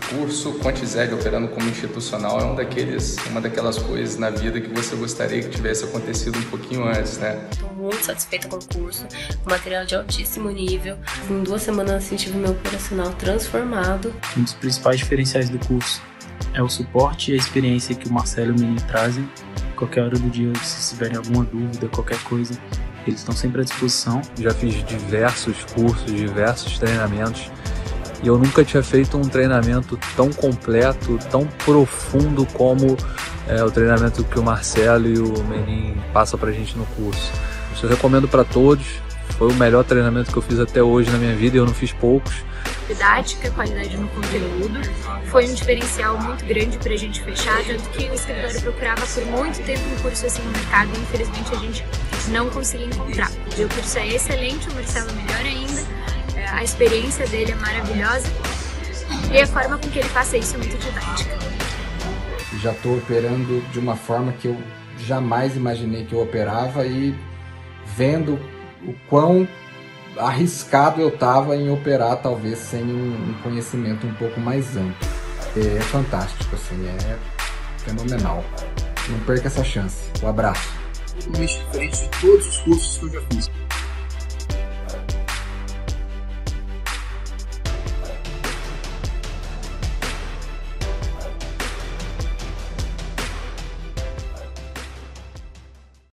curso Quantized operando como institucional é uma daquelas coisas na vida que você gostaria que tivesse acontecido um pouquinho antes, né? Estou muito satisfeita com o curso, material de altíssimo nível. Em 2 semanas assim, tive meu operacional transformado. Um dos principais diferenciais do curso é o suporte e a experiência que o Marcelo e o Menino trazem. Qualquer hora do dia, se tiverem alguma dúvida, qualquer coisa, eles estão sempre à disposição. Já fiz diversos cursos, diversos treinamentos e eu nunca tinha feito um treinamento tão completo, tão profundo como o treinamento que o Marcelo e o Menin passam pra gente no curso. Isso eu recomendo para todos, foi o melhor treinamento que eu fiz até hoje na minha vida e eu não fiz poucos. Didática, qualidade no conteúdo, foi um diferencial muito grande para a gente fechar, tanto que o escritório procurava por muito tempo um curso assim no mercado e infelizmente a gente não conseguia encontrar. O curso é excelente, o Marcelo melhor ainda, a experiência dele é maravilhosa e a forma com que ele passa isso é muito didática. Já estou operando de uma forma que eu jamais imaginei que eu operava e vendo o quão arriscado eu estava em operar, talvez sem um conhecimento um pouco mais amplo. É fantástico, assim, é fenomenal. Não perca essa chance. Um abraço. Totalmente diferente de todos os cursos que eu já fiz.